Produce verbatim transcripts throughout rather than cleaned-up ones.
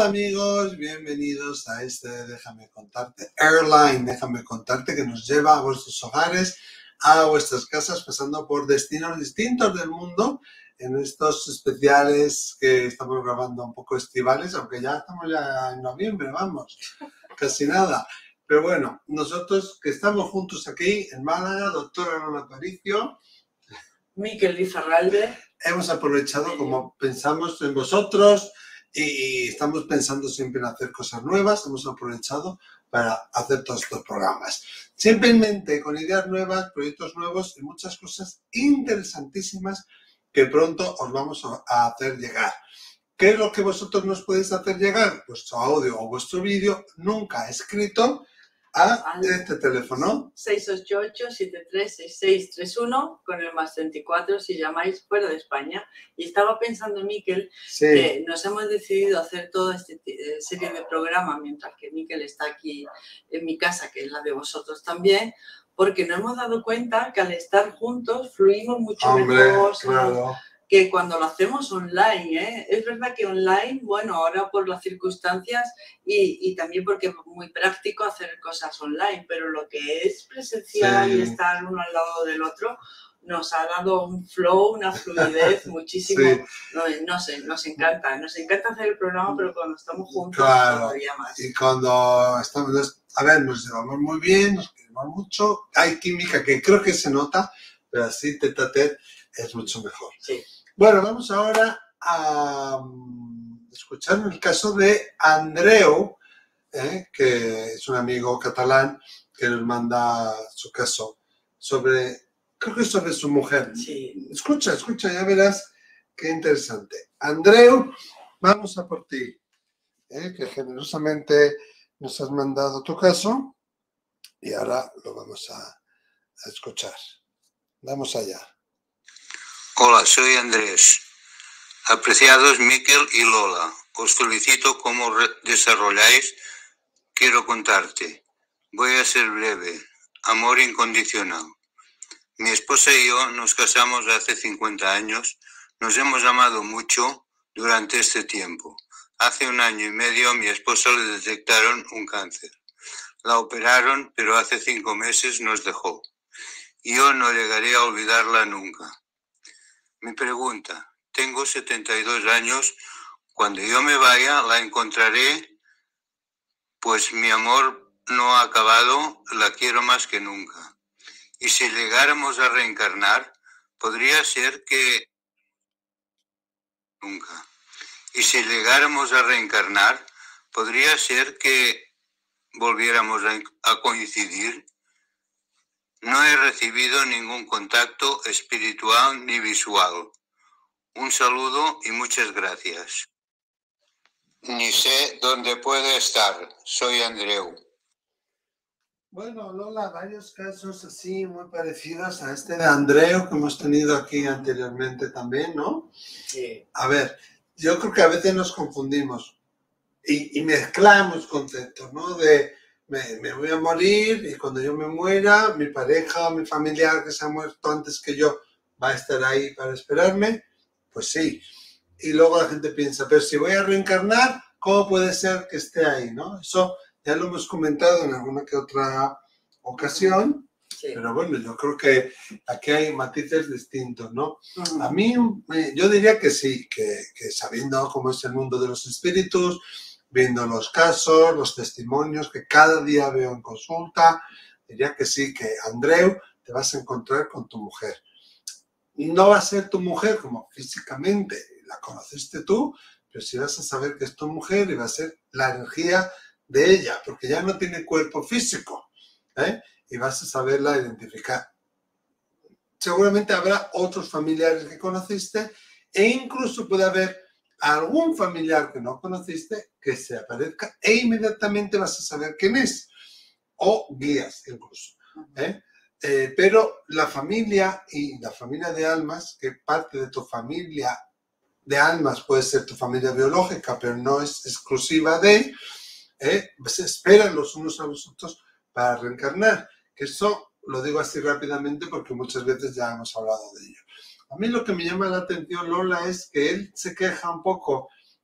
Hola amigos, bienvenidos a este Déjame Contarte Airline, Déjame Contarte, que nos lleva a vuestros hogares, a vuestras casas, pasando por destinos distintos del mundo en estos especiales que estamos grabando un poco estivales, aunque ya estamos ya en noviembre, vamos, casi nada. Pero bueno, nosotros que estamos juntos aquí en Málaga, doctora Lola Aparicio, Miquel Lizarralde, hemos aprovechado, como pensamos en vosotros y estamos pensando siempre en hacer cosas nuevas, hemos aprovechado para hacer todos estos programas. Simplemente con ideas nuevas, proyectos nuevos y muchas cosas interesantísimas que pronto os vamos a hacer llegar. ¿Qué es lo que vosotros nos podéis hacer llegar? Vuestro audio o vuestro vídeo nunca escrito a este teléfono. seis ocho ocho, siete tres seis seis tres uno con el más treinta y cuatro si llamáis fuera de España. Y estaba pensando, Miquel, Sí. que nos hemos decidido hacer toda esta serie de programas mientras que Miquel está aquí en mi casa, que es la de vosotros también, porque nos hemos dado cuenta que al estar juntos fluimos mucho Hombre, mejor. claro. Que cuando lo hacemos online, ¿eh? Es verdad que online, bueno, ahora por las circunstancias y, y también porque es muy práctico hacer cosas online, pero lo que es presencial Sí. y estar uno al lado del otro nos ha dado un flow, una fluidez muchísimo, Sí. no, no sé, nos encanta, nos encanta hacer el programa, pero cuando estamos juntos Claro. todavía más. Y cuando estamos, a ver, nos llevamos muy bien, nos queremos mucho, hay química que creo que se nota, pero así tete a tete es mucho mejor. Sí. Bueno, vamos ahora a um, escuchar el caso de Andreu, eh, que es un amigo catalán que nos manda su caso sobre, creo que es sobre su mujer. Sí. Escucha, escucha, ya verás qué interesante. Andreu, vamos a por ti, eh, que generosamente nos has mandado tu caso y ahora lo vamos a, a escuchar. Vamos allá. Hola, soy Andrés. Apreciados Miquel y Lola, os felicito cómo desarrolláis. Quiero contarte. Voy a ser breve. Amor incondicional. Mi esposa y yo nos casamos hace cincuenta años. Nos hemos amado mucho durante este tiempo. Hace un año y medio a mi esposa le detectaron un cáncer. La operaron, pero hace cinco meses nos dejó. Yo no llegaré a olvidarla nunca. Mi pregunta, tengo setenta y dos años, cuando yo me vaya la encontraré, pues mi amor no ha acabado, la quiero más que nunca. Y si llegáramos a reencarnar, podría ser que... Nunca. Y si llegáramos a reencarnar, podría ser que volviéramos a, a coincidir. No he recibido ningún contacto espiritual ni visual. Un saludo y muchas gracias. Ni sé dónde puede estar. Soy Andreu. Bueno, Lola, varios casos así muy parecidos a este de Andreu que hemos tenido aquí anteriormente también, ¿no? Sí. A ver, yo creo que a veces nos confundimos y, y mezclamos conceptos, ¿no? De me, me voy a morir y cuando yo me muera, mi pareja o mi familiar que se ha muerto antes que yo va a estar ahí para esperarme. Pues sí. Y luego la gente piensa, pero si voy a reencarnar, ¿cómo puede ser que esté ahí, no? Eso ya lo hemos comentado en alguna que otra ocasión, Sí. pero bueno, yo creo que aquí hay matices distintos, ¿no? Uh-huh. A mí, yo diría que sí, que, que sabiendo cómo es el mundo de los espíritus, viendo los casos, los testimonios que cada día veo en consulta, diría que sí, que Andreu, te vas a encontrar con tu mujer. No va a ser tu mujer como físicamente la conociste tú, pero sí vas a saber que es tu mujer y va a ser la energía de ella, porque ya no tiene cuerpo físico, ¿eh? Y vas a saberla identificar. Seguramente habrá otros familiares que conociste e incluso puede haber algún familiar que no conociste que se aparezca e inmediatamente vas a saber quién es, o guías incluso, ¿eh? Eh, pero la familia y la familia de almas, que parte de tu familia de almas puede ser tu familia biológica, pero no es exclusiva de, eh, se esperan los unos a los otros para reencarnar. Que eso lo digo así rápidamente porque muchas veces ya hemos hablado de ello. A mí lo que me llama la atención, Lola, es que él se queja un poco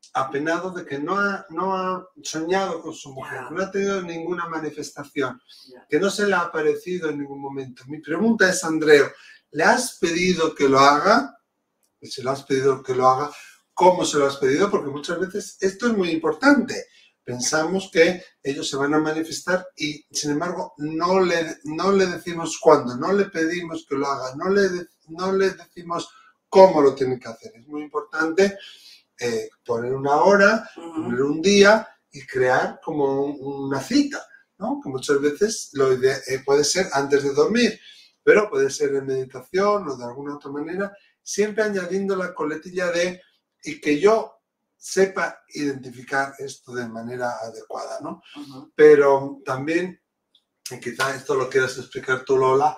apenado de que no ha, no ha soñado con su mujer, Ya. no ha tenido ninguna manifestación, Ya. que no se le ha aparecido en ningún momento. Mi pregunta es, Andreu, ¿le has pedido que lo haga? Y si le has pedido que lo haga, ¿cómo se lo has pedido? Porque muchas veces esto es muy importante. Pensamos que ellos se van a manifestar y, sin embargo, no le, no le decimos cuándo, no le pedimos que lo haga, no le, no le decimos cómo lo tiene que hacer. Es muy importante eh, poner una hora, Ujú. poner un día y crear como un, una cita, ¿no? Que muchas veces lo ide- eh, puede ser antes de dormir, pero puede ser en meditación o de alguna otra manera, siempre añadiendo la coletilla de y que yo sepa identificar esto de manera adecuada, ¿no? Ujú. Pero también, y quizás esto lo quieras explicar tú, Lola,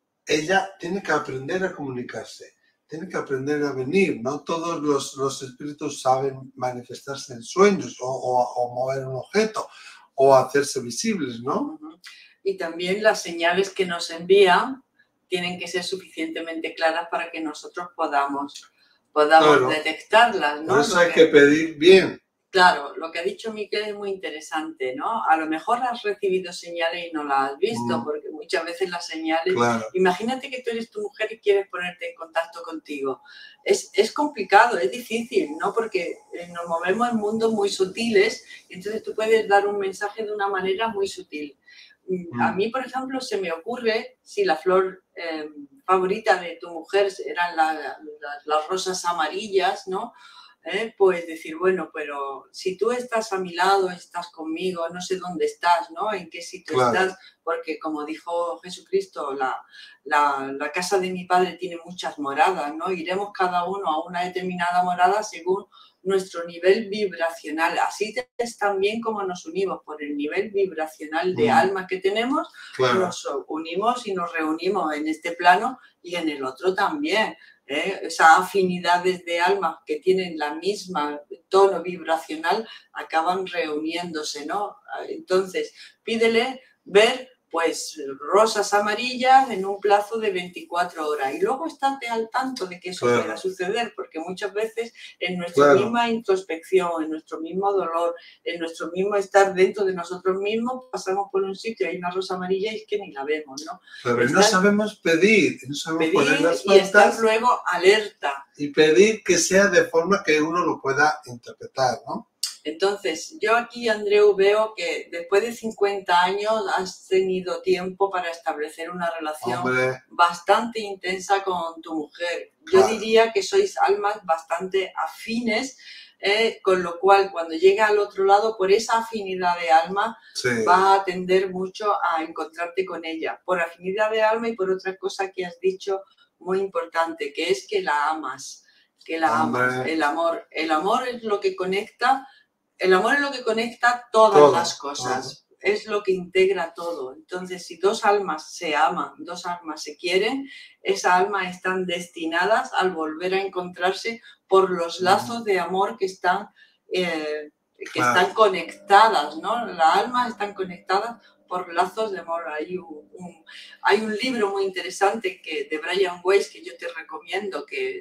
ella tiene que aprender a comunicarse, tiene que aprender a venir. No todos los, los espíritus saben manifestarse en sueños o, o, o mover un objeto o hacerse visibles, ¿no? Ujú. Y también las señales que nos envían tienen que ser suficientemente claras para que nosotros podamos, podamos Claro. detectarlas, ¿no? Por eso Lo hay que pedir bien. Claro, lo que ha dicho Miquel es muy interesante, ¿no? A lo mejor has recibido señales y no las has visto, Mm. porque muchas veces las señales... Claro. Imagínate que tú eres tu mujer y quieres ponerte en contacto contigo. Es, es complicado, es difícil, ¿no? Porque eh, nos movemos en mundos muy sutiles y entonces tú puedes dar un mensaje de una manera muy sutil. Mm, A Mm. mí, por ejemplo, se me ocurre, si la flor eh, favorita de tu mujer eran la- la- las rosas amarillas, ¿no? ¿Eh? Pues decir, bueno, pero si tú estás a mi lado, estás conmigo, no sé dónde estás, ¿no? En qué sitio Claro. estás, porque como dijo Jesucristo, la, la, la casa de mi padre tiene muchas moradas, ¿no? Iremos cada uno a una determinada morada según nuestro nivel vibracional. Así es también como nos unimos por el nivel vibracional de Mm. alma que tenemos, Claro. nos unimos y nos reunimos en este plano y en el otro también. ¿Eh? Esas afinidades de almas que tienen la misma tono vibracional acaban reuniéndose, ¿no? Entonces, pídele ver pues rosas amarillas en un plazo de veinticuatro horas y luego estate al tanto de que eso Claro. pueda suceder, porque muchas veces en nuestra Claro. misma introspección, en nuestro mismo dolor, en nuestro mismo estar dentro de nosotros mismos, pasamos por un sitio y hay una rosa amarilla y es que ni la vemos, ¿no? Claro, y no Estar- sabemos pedir, no sabemos poner Pedir las y estar pautas luego alerta. y pedir que sea de forma que uno lo pueda interpretar, ¿no? Entonces, yo aquí, Andreu, veo que después de cincuenta años has tenido tiempo para establecer una relación Hombre, bastante intensa con tu mujer. Claro. Yo diría que sois almas bastante afines, eh, con lo cual cuando llega al otro lado, por esa afinidad de alma, sí. vas a tender mucho a encontrarte con ella. Por afinidad de alma y por otra cosa que has dicho muy importante, que es que la amas, que la Hombre. amas. El amor, el amor es lo que conecta. El amor es lo que conecta todas Todo, las cosas, es lo que integra todo. Entonces, si dos almas se aman, dos almas se quieren, esas almas están destinadas al volver a encontrarse por los lazos de amor que están, eh, que Claro. están conectadas, ¿no? Las almas están conectadas por lazos de amor. Hay un, un- hay un libro muy interesante que, de Brian Weiss que yo te recomiendo que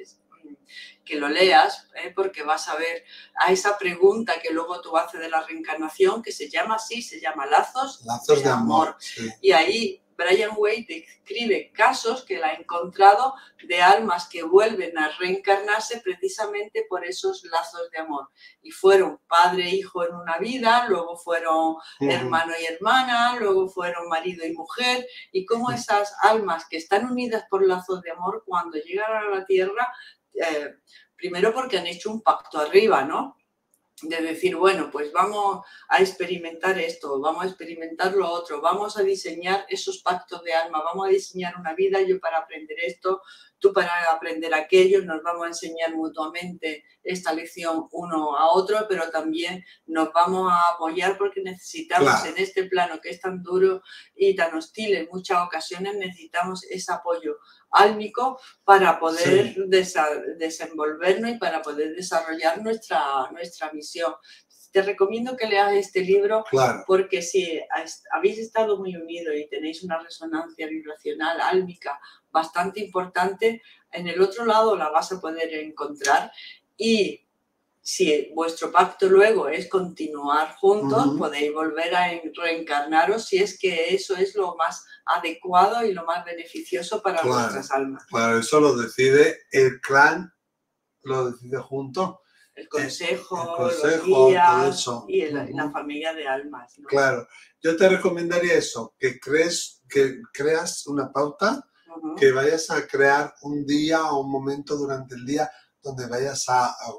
que lo leas, ¿eh? Porque vas a ver a esa pregunta que luego tú haces de la reencarnación, que se llama así, se llama Lazos, Lazos de amor. Sí. Y ahí Brian Weiss describe casos que él ha encontrado de almas que vuelven a reencarnarse precisamente por esos lazos de amor. Y fueron padre e hijo en una vida, luego fueron Ujú. hermano y hermana, luego fueron marido y mujer, y cómo esas almas que están unidas por lazos de amor, cuando llegan a la Tierra, eh, primero porque han hecho un pacto arriba, ¿no? De decir, bueno, pues vamos a experimentar esto, vamos a experimentar lo otro, vamos a diseñar esos pactos de alma, vamos a diseñar una vida, yo para aprender esto, tú para aprender aquello, nos vamos a enseñar mutuamente esta lección uno a otro, pero también nos vamos a apoyar porque necesitamos Claro. en este plano que es tan duro y tan hostil en muchas ocasiones, necesitamos ese apoyo álmico para poder Sí. desa- desenvolvernos y para poder desarrollar nuestra, nuestra misión. Te recomiendo que leas este libro Claro. porque si has- habéis estado muy unidos y tenéis una resonancia vibracional, álmica, bastante importante, en el otro lado la vas a poder encontrar y si vuestro pacto luego es continuar juntos, Ujú. podéis volver a en- reencarnaros si es que eso es lo más adecuado y lo más beneficioso para Claro. vuestras almas. Claro, eso lo decide el clan, lo decide junto. El consejo, el consejo, los todo guías eso. y el- la Ujú. familia de almas, ¿no? Claro, yo te recomendaría eso, que crees, que creas una pauta, Ujú. que vayas a crear un día o un momento durante el día donde vayas a, a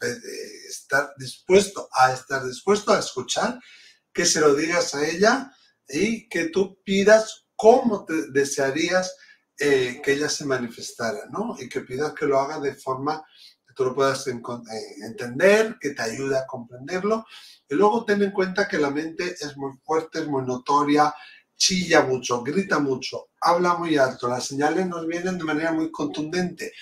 estar dispuesto a estar dispuesto a escuchar, que se lo digas a ella y que tú pidas cómo te desearías eh, que ella se manifestara, ¿no? Y que pidas que lo haga de forma que tú lo puedas en- eh, entender, que te ayude a comprenderlo. Y luego ten en cuenta que la mente es muy fuerte, es muy notoria, chilla mucho, grita mucho, habla muy alto, las señales nos vienen de manera muy contundente,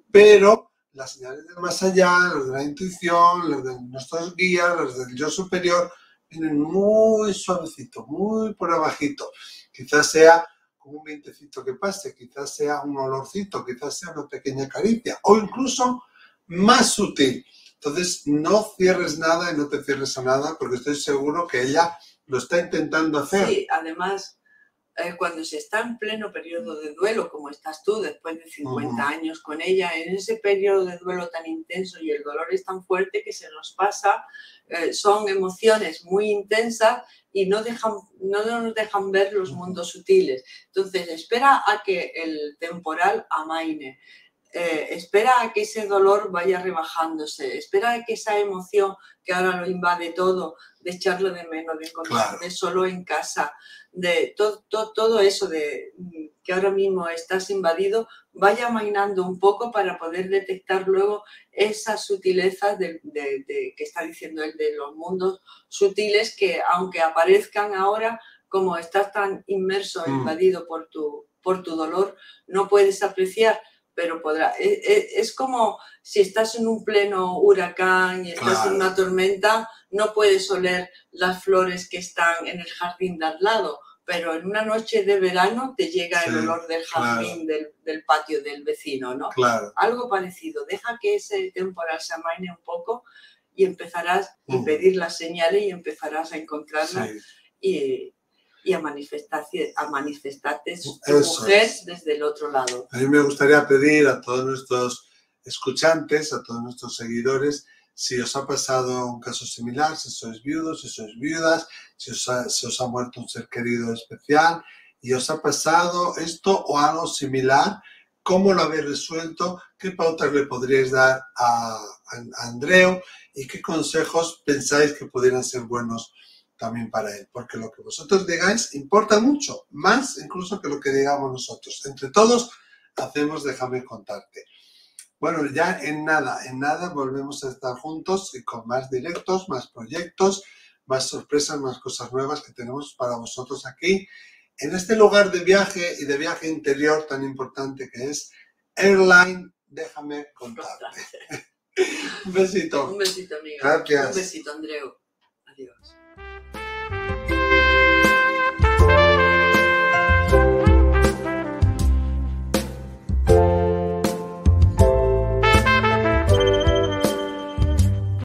pero las señales del más allá, las de la intuición, las de nuestros guías, las del yo superior, vienen muy suavecito, muy por abajito. Quizás sea como un vientecito que pase, quizás sea un olorcito, quizás sea una pequeña caricia, o incluso más sutil. Entonces, no cierres nada y no te cierres a nada, porque estoy seguro que ella lo está intentando hacer. Sí, además, eh, cuando se está en pleno periodo de duelo, como estás tú, después de cincuenta Ujú. años con ella, en ese periodo de duelo tan intenso y el dolor es tan fuerte que se nos pasa, eh, son emociones muy intensas y no, dejan, no nos dejan ver los Ujú. mundos sutiles. Entonces, espera a que el temporal amaine. Eh, espera a que ese dolor vaya rebajándose, espera a que esa emoción que ahora lo invade todo, de echarlo de menos, de encontrarte Claro. solo en casa, de todo, todo, todo eso de mm, que ahora mismo estás invadido, vaya amainando un poco para poder detectar luego esas sutilezas de, de, de, que está diciendo él, de los mundos sutiles que aunque aparezcan ahora, como estás tan inmerso e Mm. invadido por tu, por tu dolor, no puedes apreciar, pero podrá. Es, es como si estás en un pleno huracán y estás Claro. en una tormenta, no puedes oler las flores que están en el jardín de al lado, pero en una noche de verano te llega Sí, el olor del jardín, claro. del, del patio del vecino, ¿no? Claro. Algo parecido. Deja que ese temporal se amaine un poco y empezarás a Ujú. pedir las señales y empezarás a encontrarlas Sí. y, y a, manifestarse, a manifestarte tu Eso mujer es. desde el otro lado. A mí me gustaría pedir a todos nuestros escuchantes, a todos nuestros seguidores, si os ha pasado un caso similar, si sois viudos, si sois viudas, si os ha, si os ha muerto un ser querido especial y os ha pasado esto o algo similar, cómo lo habéis resuelto, qué pautas le podríais dar a, a Andreu y qué consejos pensáis que pudieran ser buenos también para él, porque lo que vosotros digáis importa mucho, más incluso que lo que digamos nosotros. Entre todos hacemos Déjame Contarte. Bueno, ya en nada, en nada volvemos a estar juntos y con más directos, más proyectos, más sorpresas, más cosas nuevas que tenemos para vosotros aquí, en este lugar de viaje y de viaje interior tan importante que es Airline Déjame Contarte. Un besito. Un besito, amiga. Gracias. Un besito, Andreu. Adiós.